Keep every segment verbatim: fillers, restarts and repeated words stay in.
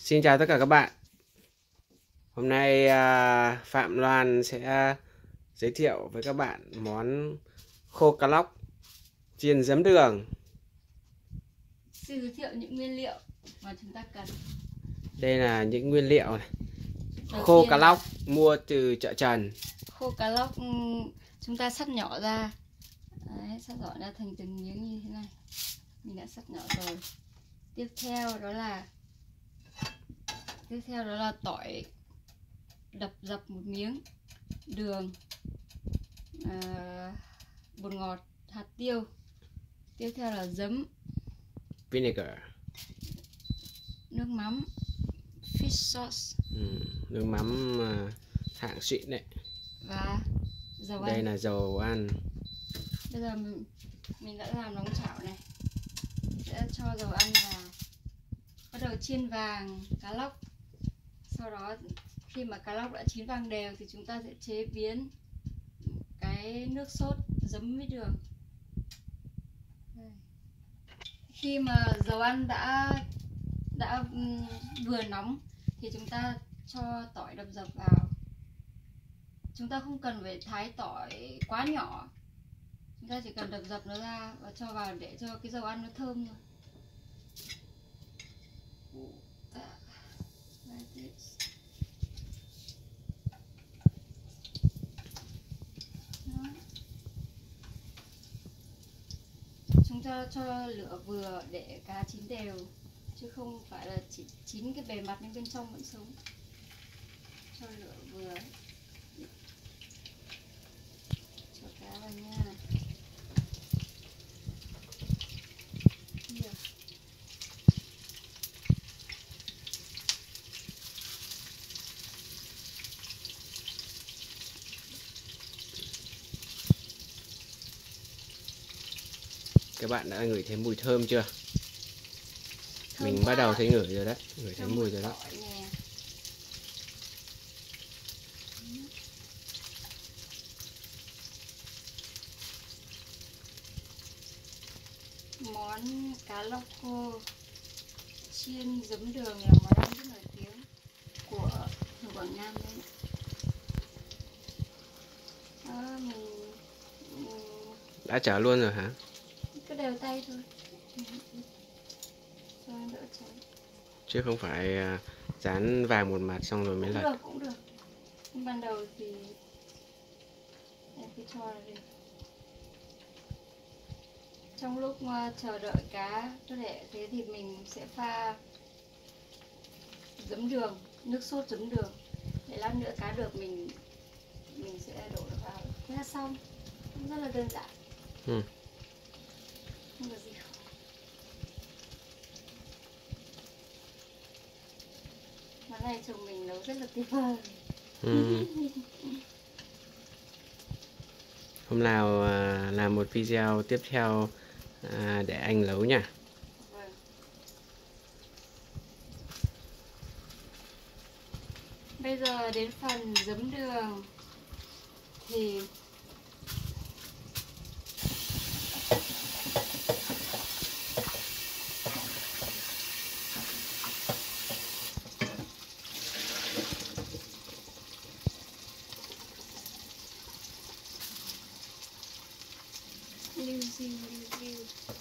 Xin chào tất cả các bạn. Hôm nay à, Phạm Loan sẽ giới thiệu với các bạn món khô cá lóc chiên giấm đường. Xin giới thiệu những nguyên liệu mà chúng ta cần. Đây là những nguyên liệu này. Đầu Khô tiên cá là lóc mua từ chợ Trần. Khô cá lóc chúng ta cắt nhỏ ra. Đấy, cắt nhỏ ra thành từng miếng như thế này. Mình đã cắt nhỏ rồi. Tiếp theo đó là Tiếp theo đó là tỏi đập dập một miếng, đường, à, bột ngọt, hạt tiêu. Tiếp theo là giấm, Vinegar, nước mắm, fish sauce, ừ, nước mắm à, hạng xịn đấy. và dầu Đây ăn. là dầu ăn. Bây giờ mình, mình đã làm nóng chảo này, sẽ cho dầu ăn vào, bắt đầu chiên vàng cá lóc. Sau đó khi mà cá lóc đã chín vàng đều thì chúng ta sẽ chế biến cái nước sốt giấm với đường. Đây. Khi mà dầu ăn đã đã vừa nóng thì chúng ta cho tỏi đập dập vào. Chúng ta không cần phải thái tỏi quá nhỏ, chúng ta chỉ cần đập dập nó ra và cho vào để cho cái dầu ăn nó thơm thôi. Chúng ta cho lửa vừa để cá chín đều, chứ không phải là chỉ chín cái bề mặt nhưng bên trong vẫn sống. Cho lửa vừa, cho cá vào nha. Nhiều. Các bạn đã ngửi thấy mùi thơm chưa? Thơm Mình quá. bắt đầu thấy ngửi rồi đấy, ngửi thấy Thơm mùi rồi đó. nè. Món cá lóc khô chiên giấm đường là món ăn rất nổi tiếng của người Quảng Nam đấy. À, mình, mình Đã chả luôn rồi hả? cứ đều tay thôi cho nó đỡ cháy. Chứ không phải à, dán vàng một mặt xong rồi mới Cũng lật. được, cũng được. Nhưng ban đầu thì em cứ cho nó đi. Trong lúc uh, chờ đợi cá có thể thế thì mình sẽ pha giấm đường, nước sốt giấm đường, để lát nữa cá được mình mình sẽ đổ nó vào. Thế là xong, rất là đơn giản. Ừ. Không có gì khó. Món này chồng mình nấu rất là tuyệt vời. Ừ. Hôm nào à, làm một video tiếp theo à, để anh nấu nha. Vâng. Bây giờ đến phần giấm đường thì lưu diêu lưu diêu.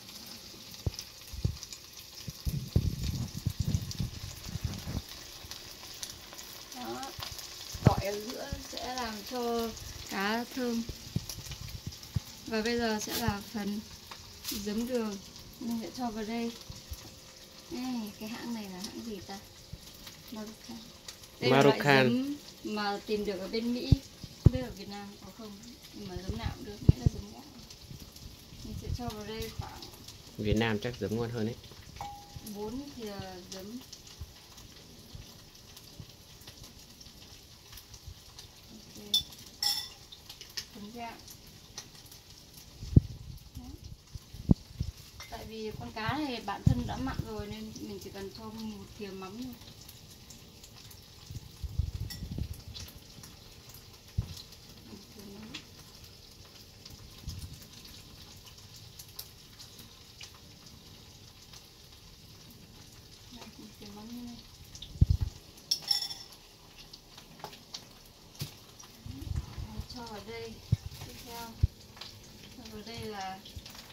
Đó, tỏi ở giữa sẽ làm cho cá thơm. Và bây giờ sẽ là phần giấm đường, mình sẽ cho vào đây. Ê, cái hãng này là hãng gì ta? Maruchan. Đây là loại giấm mà tìm được ở bên Mỹ, không biết ở Việt Nam có không, nhưng mà giấm nào cũng được, nghĩa là giấm ngọt. Mình sẽ cho vào đây khoảng Việt Nam chắc giấm ngon hơn đấy. bốn thìa giấm. Ok. Phấn gạo. Tại vì con cá này bản thân đã mặn rồi nên mình chỉ cần cho một thìa mắm thôi. Đây, một thìa mắm như này.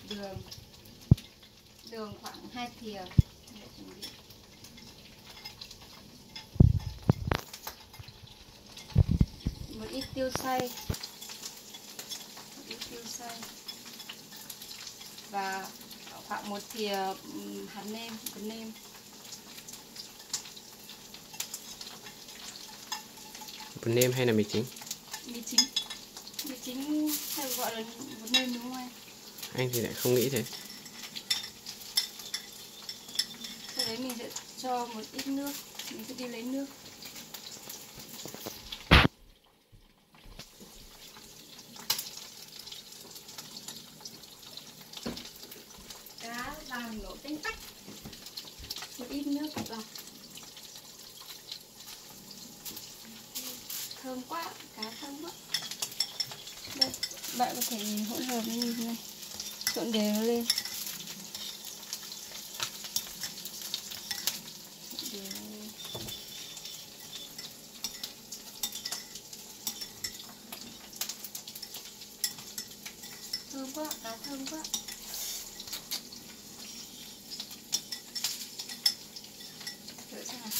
đường đường khoảng hai thìa để chuẩn bị. Một ít tiêu xay, một ít tiêu xay và khoảng một thìa hạt nêm, bột nêm. Bột nêm hay là mì chính? Mì chính, mì chính hay gọi là bột nêm đúng không anh? Anh thì lại không nghĩ thế. Sau đấy mình sẽ cho một ít nước, mình sẽ đi lấy nước. Cá vàng nổ tanh tách, một ít nước vào. Thơm quá, cá thơm quá. Đây, bạn có thể nhìn hỗn hợp như thế này, trộn đều nó lên. Trộn đều nó lên. Thơm quá, cá thơm quá. Thử xem nào.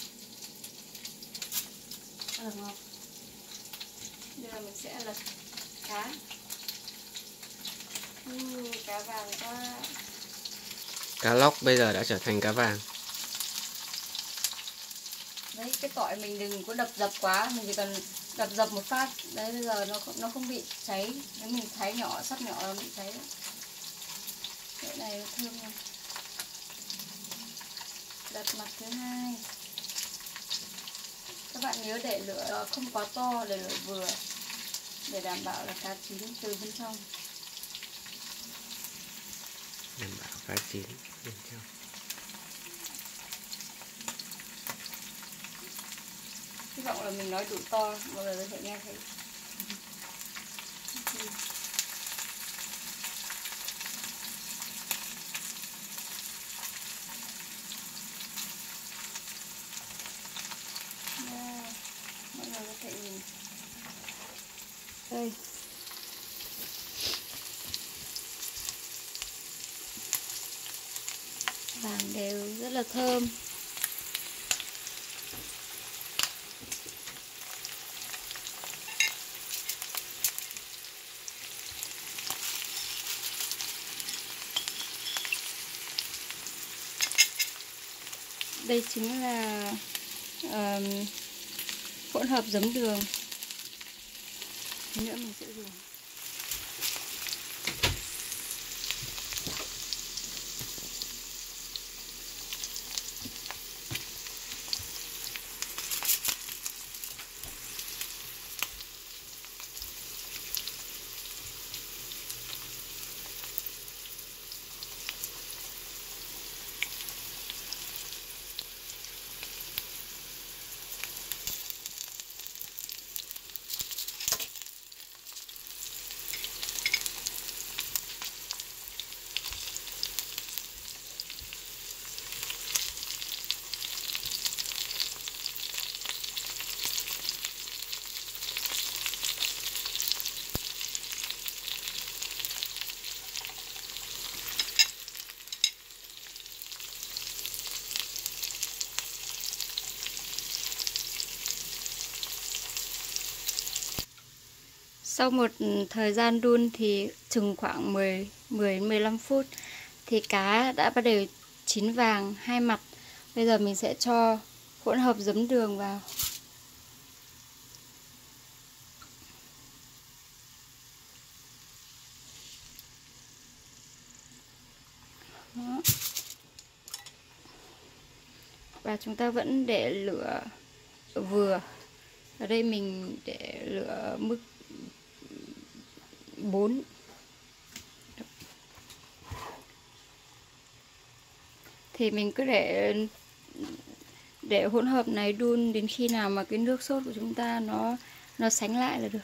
Được không? Bây giờ mình sẽ lật cá. Uhm, cá vàng quá. Cá lóc bây giờ đã trở thành cá vàng. Đấy, cái tỏi mình đừng có đập dập quá, mình chỉ cần đập dập một phát. Đấy, bây giờ nó không, nó không bị cháy. Nếu mình thái nhỏ, sắt nhỏ nó bị cháy. Cái này nó thơm nha. Lật mặt thứ hai. Các bạn nhớ để lửa không quá to, để lửa vừa, để đảm bảo là cá chín từ bên trong. Đảm bảo cá chín bên trong. Hy vọng là mình nói đủ to, mọi người có thể nghe thấy. Đây, mọi người có thể nhìn. Đây. Vàng đều rất là thơm. Đây chính là uh, hỗn hợp giấm đường. Thế nữa mình sẽ dùng. Sau một thời gian đun thì chừng khoảng mười đến mười lăm phút thì cá đã bắt đầu chín vàng hai mặt. Bây giờ mình sẽ cho hỗn hợp giấm đường vào. Đó. Và chúng ta vẫn để lửa vừa. Ở đây mình để lửa mức bốn. Thì mình cứ để để hỗn hợp này đun đến khi nào mà cái nước sốt của chúng ta nó nó sánh lại là được.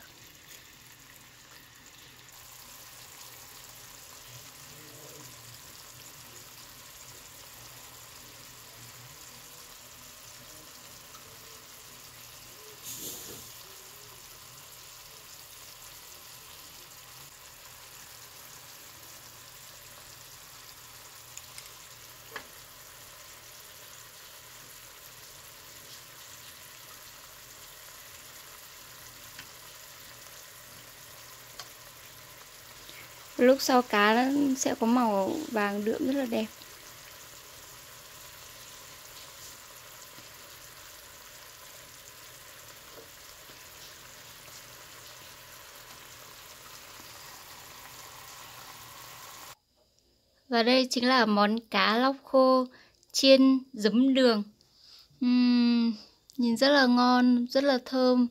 Lúc sau cá nó sẽ có màu vàng đượm rất là đẹp. Và đây chính là món cá lóc khô chiên giấm đường. Uhm, nhìn rất là ngon, rất là thơm.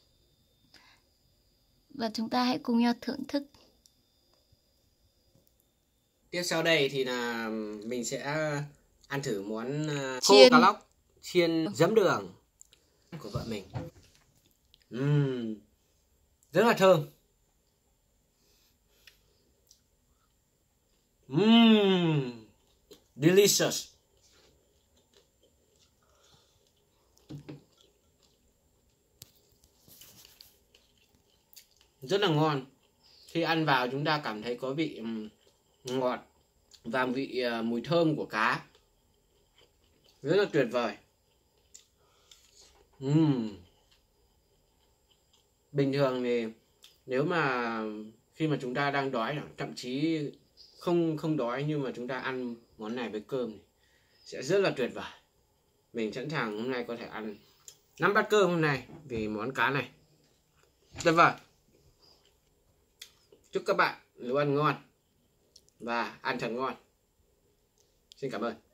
Và chúng ta hãy cùng nhau thưởng thức. Tiếp sau đây thì là mình sẽ ăn thử món khô Chiên. cá lóc chiên giấm đường của vợ mình. Uhm, rất là thơm. Uhm, delicious. Rất là ngon. Khi ăn vào chúng ta cảm thấy có vị ngọt và vị uh, mùi thơm của cá. Rất là tuyệt vời. Uhm. Bình thường thì nếu mà khi mà chúng ta đang đói, thậm chí không không đói, nhưng mà chúng ta ăn món này với cơm sẽ rất là tuyệt vời. Mình sẵn sàng hôm nay có thể ăn năm bát cơm hôm nay vì món cá này. Tuyệt vời. Chúc các bạn nấu ăn ngon và ăn thật ngon. Xin cảm ơn.